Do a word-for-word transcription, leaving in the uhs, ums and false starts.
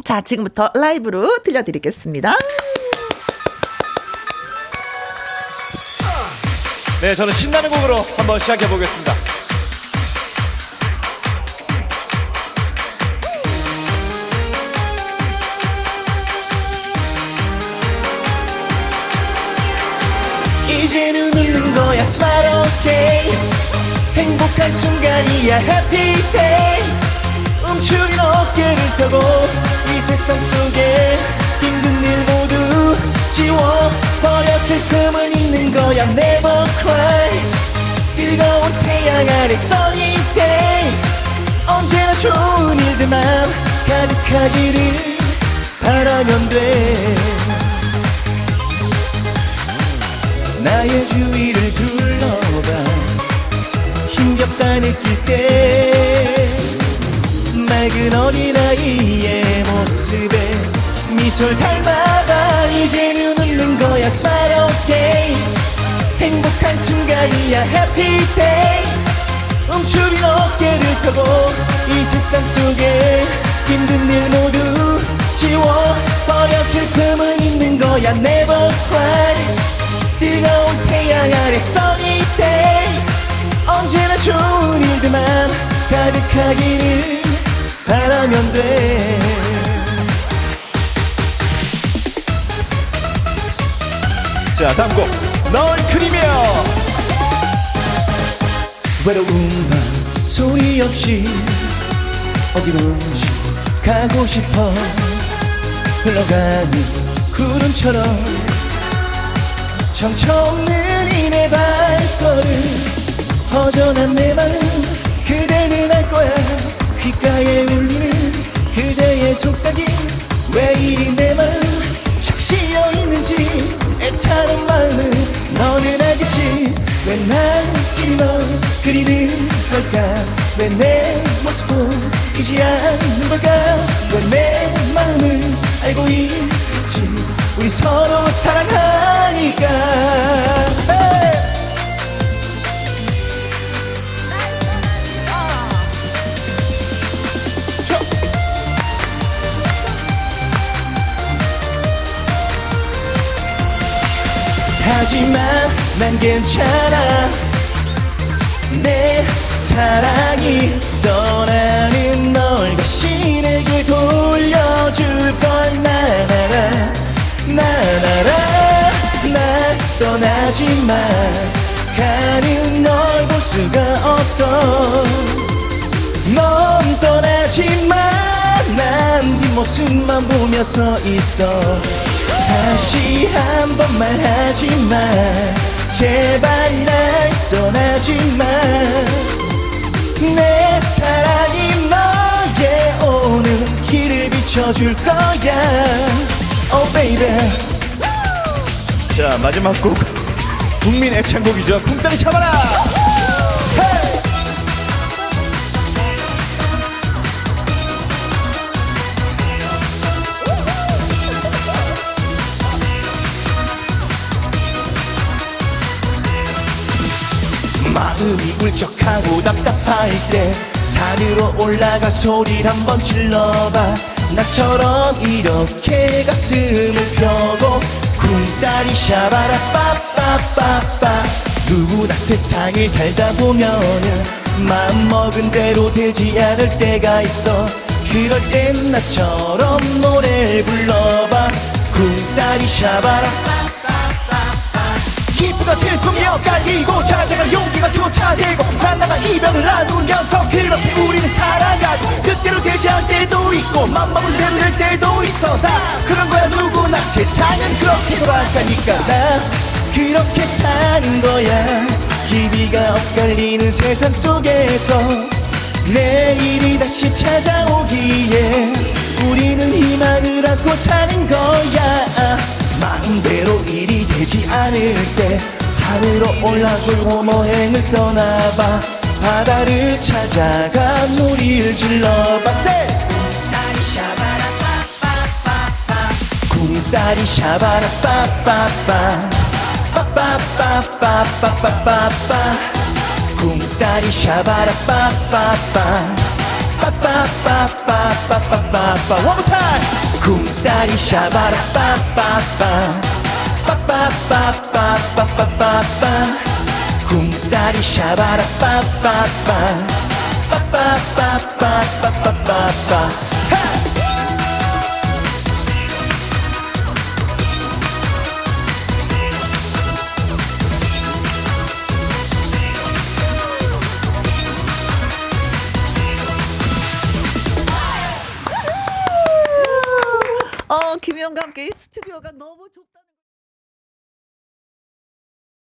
자, 지금부터 라이브로 들려드리겠습니다. 네, 저는 신나는 곡으로 한번 시작해 보겠습니다. 이제는 웃는 거야 smile okay 행복한 순간이야 happy day 움츠린 어깨를 펴고 이 세상 속에 힘든 일 모두 지워버려 슬픔은 있는 거야 never cry 뜨거운 태양 아래 sunny day 언제나 좋은 일들만 가득하기를 바라면 돼 나의 주위를 둘러봐 힘겹다 느낄 때 맑은 어린아이의 모습에 미소를 닮아가 이제는 웃는 거야 smile okay 행복한 순간이야 happy day 움츠린 어깨를 펴고 이 세상 속에 힘든 일 모두 지워버려 슬픔은 있는 거야 never cry 뜨거운 태양 아래 sunny day 언제나 좋은 일들만 가득하기를 바라면 돼 자, 다음 곡 널 그리며 외로운 맘 소리 없이 어디론지 가고 싶어 흘러가는 구름처럼 정처없는 이내 발걸음 허전한 내 맘은 그대는 알 거야 귓가에 울리는 그대의 속삭임 왜 이리 내 마음 착시여 있는지 애타는 마음은 너는 알겠지 왜 난 이리 널 그리는 걸까 왜 내 모습 보이지 않는 걸까 왜 내 마음을 알고 있지 우리 서로 사랑하니까 hey! 하지만 난 괜찮아 내 사랑이 떠나는 널 다시 내게 돌려줄걸 나나라 나나라 날 떠나지만 가는 널 볼 수가 없어 넌 떠나지만 난 뒷모습만 보며 서 있어 다시 한 번 말하지마 제발 날 떠나지마 내 사랑이 너의 오는 길을 비춰줄 거야 Oh baby 자, 마지막 곡 국민 애창곡이죠. 쿵따리 샤바라 hey! 마음이 울적하고 답답할 때 산으로 올라가 소리를 한번 질러봐 나처럼 이렇게 가슴을 펴고 쿵따리 샤바라 빠빠빠빠 누구나 세상을 살다 보면은 마음먹은 대로 되지 않을 때가 있어 그럴 땐 나처럼 노래를 불러봐 쿵따리 샤바라 기쁘다 슬픔이 엇갈리고 찾아갈 용기가 교차되고 만나가 이별을 나누면서 그렇게 우리는 살아가고 뜻대로 되지 않을 때도 있고 맘먹은 대로 될 때도 있어 다 그런 거야 누구나 세상은 그렇게 돌아가니까 나 그렇게 사는 거야 희비가 엇갈리는 세상 속에서 내일이 다시 찾아오기에 우리는 희망을 안고 사는 거야 마음대로 일이 되지 않을 때 산으로 올라가고 모행을 떠나봐 바다를 찾아가 놀이를 질러봐 세! 쿵따리 샤바라 빠빠빠 빠빠빠빠빠빠빠빠 쿵따리 샤바라 빠빠빠 빠빠빠빠빠빠빠빠 One more time 쿵따리 샤바라 빠빠빠 빠빠빠빠빠빠빠빠 쿵따리 샤바라 빠빠빠 빠빠빠빠빠빠빠빠 어, 김희영과 함께 스튜디오가 너무 좁다.